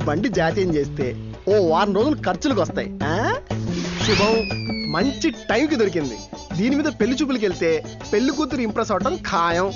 బండి జాతీయం చేస్తే ఓ వారం రోజులు ఖర్చులకు వస్తాయి. శుభం, మంచి టైంకి దొరికింది. దీని మీద పెళ్లి చూపులకి వెళ్తే పెళ్లి కూతురు ఇంప్రెస్ అవటం ఖాయం.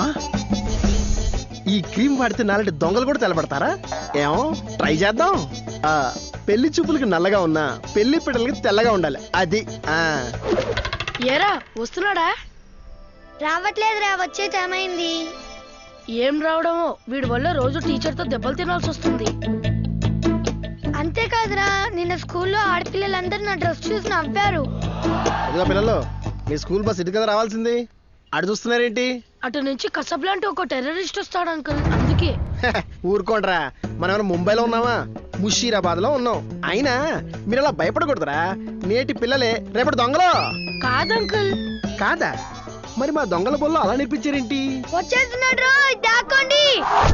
ఈ క్రీమ్ వాడితే నాలంటి దొంగలు కూడా తెల్లబడతారా? ఏమో ట్రై చేద్దాం. పెళ్లి చూపులకి నల్లగా ఉన్నా పెళ్లి పిల్లలకి తెల్లగా ఉండాలి. అది ఏరా వస్తున్నాడా? రావట్లేదురా, వచ్చే టైం అయింది. ఏం రావడమో, వీడి వల్ల రోజు టీచర్ తో దెబ్బలు తినాల్సి వస్తుంది. అంతేకాదురా, నిన్న స్కూల్లో ఆడపిల్లలందరూ నా డ్రెస్ చూసి నవ్వారు. పిల్లలు, మీ స్కూల్ బస్ ఇటు కదా రావాల్సింది, అటు చూస్తున్నారేంటి? అటు నుంచి కసబ్లాంటి ఒక టెర్రరిస్ట్ వస్తాడు అంకుల్, అందుకే. ఊరుకోండ్రా, మనం ఏమైనా ముంబైలో ఉన్నావా? ముషీరాబాద్ లో ఉన్నాం. అయినా మీరు అలా భయపడకూడదురా, నేటి పిల్లలే రేపటి దొంగలు. కాదంకుల్. కాదా? మరి మా దొంగల బొల్లో అలా నేర్పించారేంటి? వచ్చేస్తున్నాడు, దాక్కోండి.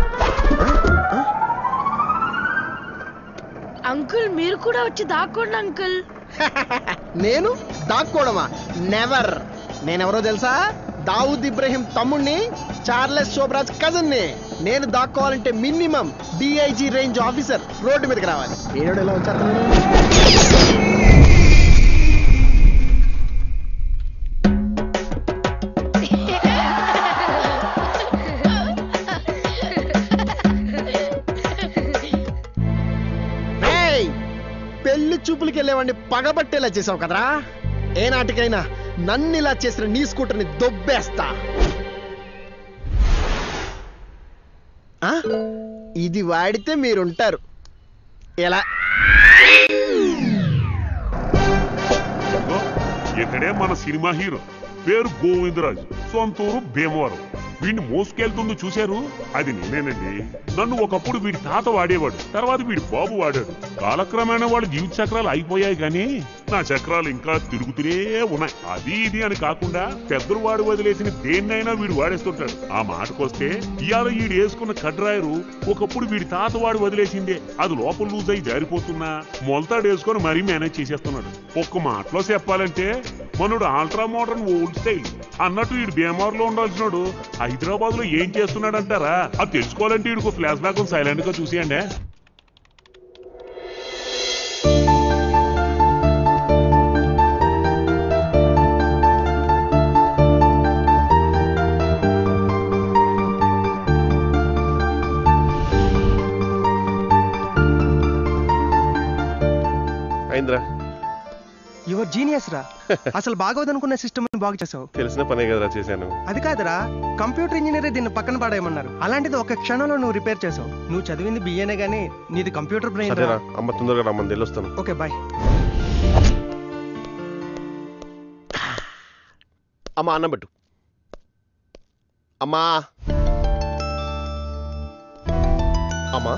అంకుల్ మీరు కూడా వచ్చి దాక్కోండి అంకుల్. నేను దాక్కోవడమా? నెవర్. నేనెవరో తెలుసా? దావుద్ ఇబ్రహీం తమ్ముణ్ణి, చార్లెస్ శోభరాజ్ కజన్ ని. నేను దాక్కోవాలంటే minimum DIG range officer road మీదకి రావాలి. ఏడు ఎలా వచ్చారు? పెళ్లి చూపులకి వెళ్ళేవాడిని పగబట్టేలా చేసావు కదరా. ఏ నాటికైనా నన్ను ఇలా చేసిన నీ స్కూటర్ని దొబ్బేస్తా. ఇది వాడితే మీరుంటారు. ఎలా? ఇక్కడే మన సినిమా హీరో, పేరు గోవిందరాజు, సొంతూరు భీమవరం. వీడిని మోసుకెళ్తుంది చూశారు? అది నేనేనండి. నన్ను ఒకప్పుడు వీడి తాత వాడేవాడు, తర్వాత వీడి బాబు వాడాడు. కాలక్రమేణా వాడి జీవిత చక్రాలు అయిపోయాయి, కానీ నా చక్రాలు ఇంకా తిరుగుతూనే ఉన్నాయి. అది ఇది అని కాకుండా పెద్దలు వాడు వదిలేసిన దేన్నైనా వీడు వాడేస్తుంటాడు. ఆ మాటకొస్తే ఇవాళ వీడు వేసుకున్న కడ్రాయరు ఒకప్పుడు వీడి తాత వాడు వదిలేసిందే. అది లోపల లూజ్ అయి జారిపోతున్నా మొలతాడు వేసుకొని మరీ మేనేజ్ చేసేస్తున్నాడు. ఒక్క మాటలో చెప్పాలంటే మనోడు ఆల్ట్రా మోడర్న్ ఓల్డ్ స్టైల్ అన్నట్టు వీడు భీమవరంలో ఉండాల్సినాడు హైదరాబాద్ లో ఏం చేస్తున్నాడు అంటారా? అది తెలుసుకోవాలంటే వీడికి ఫ్లాష్ బ్యాక్ సైలెంట్ గా చూసేయండి. యువర్ జీనియస్ రా. అసలు బాగోదనుకున్న సిస్టమ్ బాగు చేసావు. తెలిసిన పనే కదరా చేశాను. అది కాదురా, కంప్యూటర్ ఇంజనీర్ దీన్ని పక్కన పడేయమన్నారు. అలాంటిది ఒక క్షణంలో నువ్వు రిపేర్ చేసావు. నువ్వు చదివింది బిఏనే గానీ నీది కంప్యూటర్ బ్రెయిన్. అమ్మ తొందరగా రమ్మని వెళ్ళొస్తాను. Okay bye. అమ్మా అన్నం పెట్టు. అమ్మా అమ్మా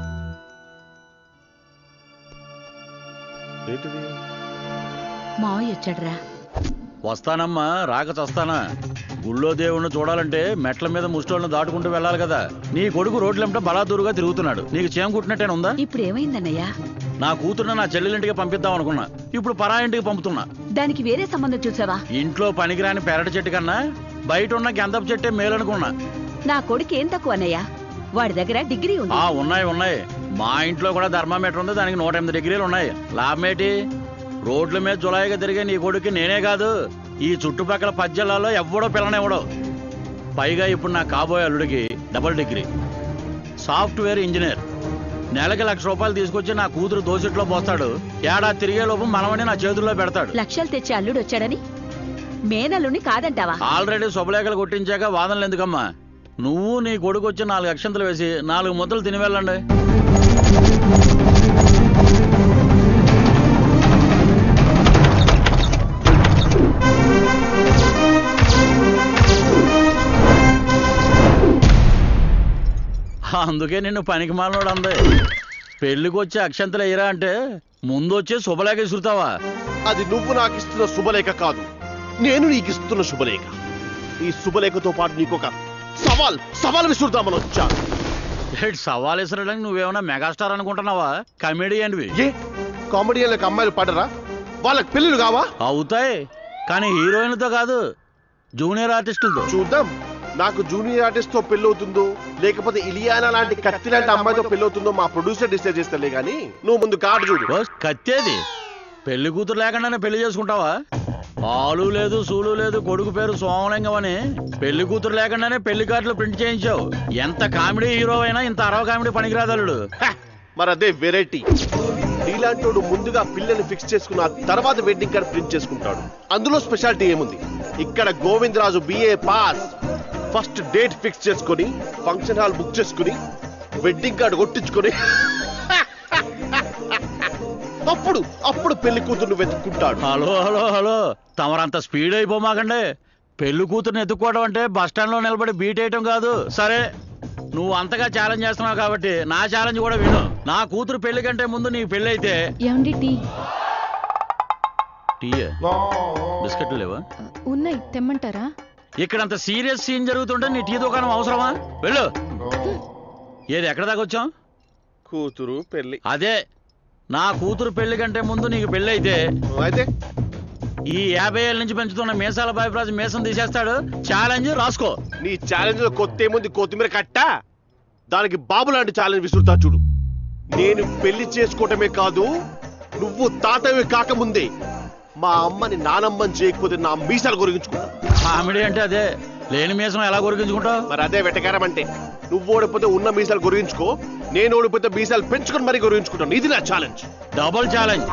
ఏంటిది? మావయ్య వచ్చాడ్రా. వస్తానమ్మా, రాక చస్తానా? గుళ్ళో దేవుణ్ణి చూడాలంటే మెట్ల మీద ముష్టోళ్ళని దాటుకుంటూ వెళ్ళాలి కదా. నీ కొడుకు రోడ్లంటే బలాదూరుగా తిరుగుతున్నాడు. నీకు చేమ కుట్టినట్టే ఉందా? ఇప్పుడు ఏమైందన్నయ్యా? నా కూతురుని నా చెల్లెలింటికి పంపిద్దాం అనుకున్నా, ఇప్పుడు పరా ఇంటికి పంపుతున్నా. దానికి వేరే సంబంధం చూసావా? ఇంట్లో పనికిరాని పెరటి చెట్టు కన్నా బయట ఉన్న గంధపు చెట్టే మేలనుకున్నా. నా కొడుకు ఏం తక్కువ అన్నయ్యా? వాడి దగ్గర డిగ్రీ ఉంది. ఉన్నాయి. మా ఇంట్లో కూడా థర్మామీటర్ ఉంది, దానికి 108 డిగ్రీలు ఉన్నాయి. లాభమేటి? రోడ్ల మీద జులాయిగా తిరిగే నీ కొడుకు నేనే కాదు, ఈ చుట్టుపక్కల 10 జిల్లాల్లో ఎవడో పిల్లనివ్వడో. పైగా ఇప్పుడు నా కాబోయే అల్లుడికి డబుల్ డిగ్రీ, సాఫ్ట్వేర్ ఇంజనీర్. నెలకి ₹1,00,000 తీసుకొచ్చి నా కూతురు దోసిట్లో పోస్తాడు. ఏడాది తిరిగే లోపు మనవని నా చేతుల్లో పెడతాడు. లక్షలు తెచ్చి అల్లుడు వచ్చాడని మేనల్లుని కాదంటావా? ఆల్రెడీ శుభలేఖలు కొట్టించాక వాదనలు ఎందుకమ్మా? నువ్వు నీ కొడుకు వచ్చి 4 అక్షంతలు వేసి 4 ముద్దలు తిని వెళ్ళండి. అందుకే నిన్ను పనికి మాలినోడు అంది. పెళ్లికి వచ్చి అక్షంతలు వేయరా అంటే ముందు వచ్చే శుభలేఖ ఇసురుతావా? అది నువ్వు నాకు ఇస్తున్న శుభలేఖ కాదు, నేను నీకు ఇస్తున్న శుభలేఖ. ఈ శుభలేఖతో పాటు నీకొక సవాల్ విసురుతామని వచ్చా. సవాల్ విసరడానికి నువ్వేమన్నా మెగాస్టార్ అనుకుంటున్నావా? కమెడియన్వి. ఏ కామెడియన్లకు అమ్మాయిలు పడరా? వాళ్ళకి పెళ్లిలు కావా? అవుతాయి, కానీ హీరోయిన్లతో కాదు, జూనియర్ ఆర్టిస్టులతో. చూద్దాం నాకు జూనియర్ ఆర్టిస్ట్ తో పెళ్ళవుతుందో లేకపోతే ఇలియానా లాంటి కత్తి లాంటి అమ్మాయితో పెళ్ళవుతుందో మా ప్రొడ్యూసర్ డిసైడ్ చేస్తలే గానీ నువ్వు ముందు కార్డు చూడు. కత్తేది పెళ్లి కూతురు లేకుండానే పెళ్లి చేసుకుంటావా? ఆలు లేదు సూలు లేదు, కొడుకు పేరు సోమలింగం అని పెళ్లి కూతురు లేకుండానే పెళ్లి కార్డులు ప్రింట్ చేయించావు. ఎంత కామెడీ హీరో అయినా ఇంత అరవ కామెడీ పనికిరాదలుడు. మరి అదే వెరైటీ. నీలాంటోడు ముందుగా పిల్లని ఫిక్స్ చేసుకున్న తర్వాత వెడ్డింగ్ కార్డ్ ప్రింట్ చేసుకుంటాడు. అందులో స్పెషాలిటీ ఏముంది? ఇక్కడ Govindaraju BA pass. First date fix చేసుకుని ఫంక్షన్ హాల్ బుక్ చేసుకుని వెడ్డింగ్ కార్డు కొట్టించుకొని అప్పుడు పెళ్లి కూతుర్ని వెతుక్కుంటాడు. హలో హలో హలో, తమరంత స్పీడ్ అయిపోమాకండి. పెళ్లి కూతుర్ని ఎత్తుక్కోవడం అంటే బస్ స్టాండ్ లో నిలబడి బీట్ వేయటం కాదు. సరే, నువ్వు అంతగా ఛాలెంజ్ చేస్తున్నావు కాబట్టి నా ఛాలెంజ్ కూడా విను. నా కూతురు పెళ్లి కంటే ముందు నీకు పెళ్లి అయితే టీ బిస్కెట్లు లేవా? ఉన్నాయి, తెమ్మంటారా? ఇక్కడంత సీరియస్ సీన్ జరుగుతుంటే నీ టీ దుకాణం అవసరమా? వెళ్ళు. ఏది ఎక్కడ దాకా వచ్చాం? కూతురు పెళ్లి. అదే, నా కూతురు పెళ్లి కంటే ముందు నీకు పెళ్లి అయితే ఈ 50 ఏళ్ళ నుంచి పెంచుతున్న మీసాల బాబురాజు మీసం తీసేస్తాడు. ఛాలెంజ్ రాసుకో. నీ ఛాలెంజ్ లో కొత్త ఏముంది? కొత్తిమీర కట్ట. దానికి బాబు లాంటి ఛాలెంజ్ విసురుతా చూడు. నేను పెళ్లి చేసుకోవటమే కాదు, నువ్వు తాతవి కాకముందే మా అమ్మని నానమ్మని చేయకపోతే నా మీసాలు కొరిగించుకుంటా. కామెడీ అంటే అదే. లేని మీసం ఎలా కొరిగించుకుంటావు? మరి అదే వెటకారం అంటే. నువ్వు ఓడిపోతే ఉన్న మీసాలు కొరిగించుకో, నేను ఓడిపోతే మీసాలు పెంచుకొని మరీ కొరిగించుకుంటాను. ఇది నా ఛాలెంజ్. Double challenge.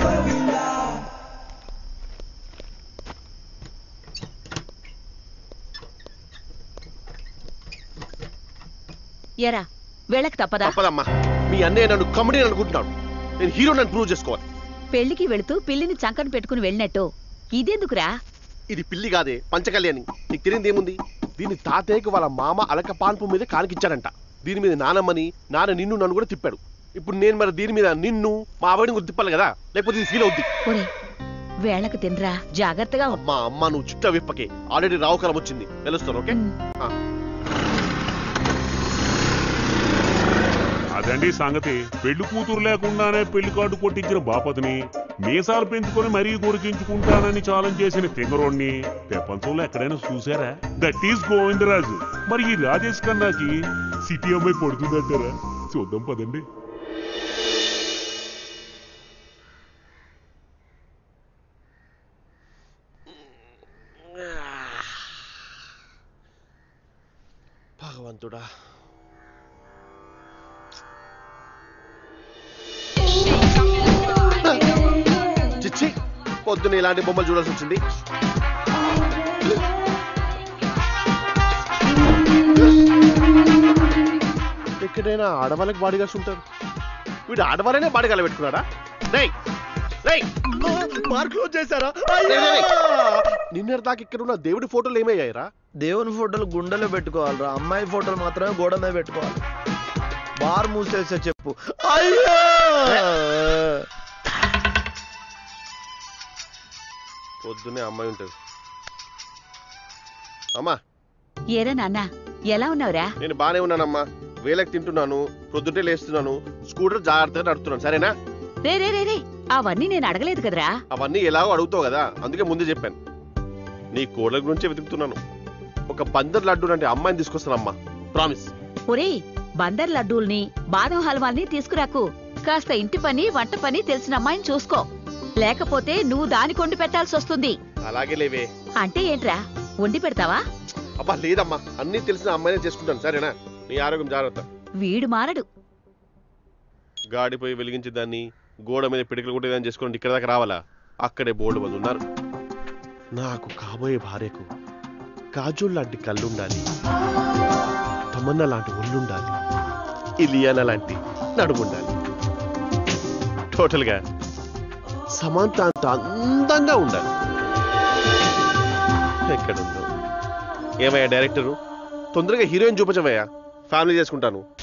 ఎరా వెళ్ళక తప్పదా? తప్పదమ్మా. మీ అన్నయ్య నన్ను కమెడీ అనుకుంటున్నాడు. నేను హీరో నన్ను ప్రూవ్ చేసుకోవాలి. పెళ్లికి వెళుతూ పిల్లిని చంకన పెట్టుకుని వెళ్ళినట్టు ఇదెందుకురా? ఇది పిల్లి కాదే, పంచకళ్యాణి. నీకు తెలియదు ఏముంది? దీని తాతయ్యకు వాళ్ళ మామ అలక పాన్పు మీద కానికిచ్చాడంట. దీని మీద నానమ్మని, నాన్న నిన్ను నన్ను కూడా తిప్పాడు. ఇప్పుడు నేను మరి దీని మీద నిన్ను మా ఆవిడని కూడా తిప్పాలి కదా, లేకపోతే ఇది ఫీల్ అవుద్ది. వేళకు తినరా, జాగ్రత్తగా. అమ్మా అమ్మ నువ్వు చుట్టా విప్పకే. ఆల్రెడీ రావుకాలం వచ్చింది, తెలుస్తాను. ఓకే, అదండి సంగతి. పెళ్లి కూతురు లేకుండానే పెళ్లి కార్డు కొట్టించిన బాపతిని మీసాలు పెంచుకొని మరీ కొరికించుకుంటానని ఛాలెంజ్ చేసిన తింగరోడ్ని ప్రపంచంలో ఎక్కడైనా చూసారా? That is Govindaraju. మరి ఈ రాజేష్ ఖన్నాకి సిటీ అమ్మాయి పడుతుందంటారా? చూద్దాం పదండి. భగవంతుడా, చిచ్చి పొద్దున ఇలాంటి బొమ్మలు చూడాల్సి వచ్చింది. ఎక్కడైనా ఆడవాళ్ళకి బాడీగార్డ్స్ ఉంటారు. వీడు ఆడవాళ్ళనే బాడీగార్డ్ పెట్టుకున్నాడా? నిన్న దాకా ఇక్కడ ఉన్న దేవుడి ఫోటోలు ఏమయ్యాయిరా? దేవుని ఫోటోలు గుండెలో పెట్టుకోవాలరా, అమ్మాయి ఫోటోలు మాత్రమే గోడ మీద పెట్టుకోవాలి. బార్ మూసేసే చెప్పు. అయ్యో, పొద్దున్నే అమ్మాయి ఉంటుంది. అమ్మా, ఏరా నాన్న, ఎలా ఉన్నావురా? నేను బానే ఉన్నానమ్మా. వేలకు తింటున్నాను, పొద్దున్నే లేస్తున్నాను, స్కూటర్ జాగ్రత్తగా నడుపుతున్నాను. సరేనా? రే రే రే రే, అవన్నీ నేను అడగలేదు కదరా. అవన్నీ ఎలాగో అడుగుతావు కదా, అందుకే ముందే చెప్పాను. నీ కోడల గురించే వెతుకుతున్నాను. ఒక బందర్ లడ్డు అంటే అమ్మాయిని తీసుకొస్తానమ్మా, ప్రామిస్. ఒరేయ్, బందర్ లడ్డూల్ని బాదం హల్వాల్ని తీసుకురాకు. కాస్త ఇంటి పని వంట పని తెలిసిన అమ్మాయిని చూసుకో, లేకపోతే నువ్వు దాని కొండి పెట్టాల్సి వస్తుంది. అలాగే లేవే. అంటే ఏంట్రా, వండి పెడతావా? అబ్బా లేదమ్మా, అన్ని తెలిసిన అమ్మాయినే చేసుకుంటాను. సరేనా? నీ ఆరోగ్యం జాగ్రత్త. వీడు మారడు. గాడిపోయి వెలిగించేదాన్ని, గోడ మీద పిడికలు కొట్టేదాన్ని చేసుకుని ఇక్కడ దాకా రావాలా? అక్కడే బోర్డు మంది ఉన్నారు. నాకు కాబోయే భార్యకు కాజోల్ లాంటి కళ్ళుండాలి, తమన్నా లాంటి ఒళ్ళుండాలి, ఇలియానా లాంటి నడుముండాలి. టోటల్ గా సమంత అంత అందంగా ఉండాలి. ఎక్కడుందో ఏమయ్యా డైరెక్టరు, తొందరగా హీరోయిన్ చూపించవయ్యా, ఫ్యామిలీ చేసుకుంటాను.